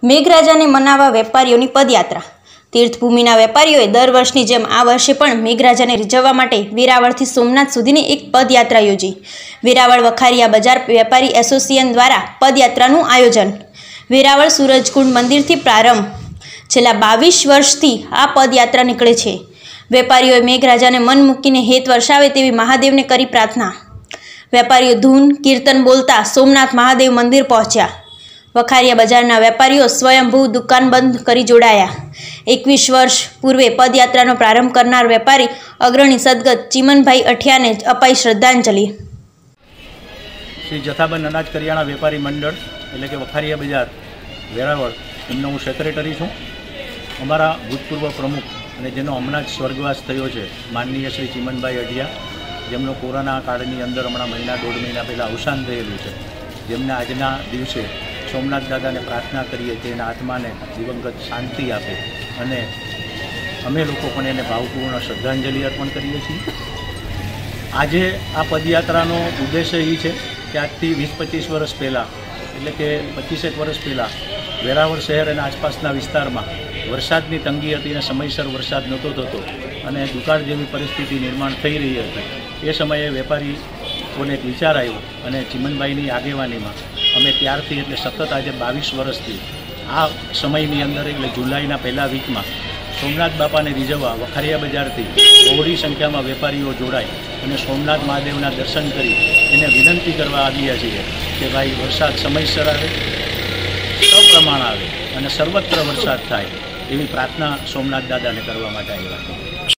મેઘરાજાને મનાવવા વેપારીઓની પદયાત્રા। તીર્થભૂમિના વેપારીઓએ દર વર્ષની જેમ આ વર્ષે પણ મેઘરાજાને રીઝવવા માટે વેરાવળથી સોમનાથ સુધીની એક પદયાત્રા યોજી। વેરાવળ વખારિયા બજાર વેપારી એસોસિએશન દ્વારા પદયાત્રાનું આયોજન। વેરાવળ સૂરજકુંડ મંદિરથી પ્રારંભ। છેલ્લા 22 વર્ષથી આ પદયાત્રા નીકળે છે। વેપારીઓએ મેઘરાજાને મન મૂકીને હેત વર્ષાવે તેવી મહાદેવને કરી પ્રાર્થના। વેપારીઓ ધૂન કીર્તન બોલતા સોમનાથ મહાદેવ મંદિર પહોંચ્યા। વખારિયા બજારના વેપારીઓ સ્વયંભૂ દુકાન બંધ કરી જોડાયા। 21 વર્ષ પૂર્વે પદયાત્રાનો પ્રારંભ કરનાર વેપારી અગ્રણી સદગત ચીમનભાઈ અઠિયાને અપાઈ શ્રદ્ધાંજલિ। શ્રી જથાબંધ અનાજ કરિયાણા વેપારી મંડળ એટલે કે વખારિયા બજાર વેરાવળ એમનો હું સેક્રેટરી છું। અમારા ભૂતપૂર્વ પ્રમુખ અને જેનો હમણાં જ સ્વર્ગવાસ થયો છે માનનીય શ્રી ચીમનભાઈ અઠિયા, જેમનો કોરોના કાળની અંદર હમણાં દોઢ મહિના પહેલાં અવસાન થયેલું છે, જેમને આજના દિવસે સોમનાથ દાદાને પ્રાર્થના કરીએ કે એના આત્માને દિવંગત શાંતિ આપે અને અમે લોકો પણ એને ભાવપૂર્ણ શ્રદ્ધાંજલિ અર્પણ કરીએ છીએ। આજે આ પદયાત્રાનો ઉદ્દેશ્ય એ છે કે આજથી 20-25 વર્ષ પહેલાં એટલે કે 25 વર્ષ પહેલાં વેરાવળ શહેર અને આસપાસના વિસ્તારમાં વરસાદની તંગી હતી અને સમયસર વરસાદ નહોતો થતો અને દુકાળ જેવી પરિસ્થિતિ નિર્માણ થઈ રહી હતી। એ સમયે વેપારીઓને એક વિચાર આવ્યો અને ચીમનભાઈની આગેવાનીમાં અમે ત્યારથી એટલે સતત આજે 22 વર્ષથી આ સમયની અંદર એટલે જુલાઈના પહેલા વીકમાં સોમનાથ બાપાને રીઝવવા વખારિયા બજારથી બહોળી સંખ્યામાં વેપારીઓ જોડાય અને સોમનાથ મહાદેવના દર્શન કરી એને વિનંતી કરવા આવ્યા છીએ કે ભાઈ વરસાદ સમયસર આવે, સપ્રમાણ આવે અને સર્વત્ર વરસાદ થાય એવી પ્રાર્થના સોમનાથ દાદાને કરવા માટે આવ્યા છીએ।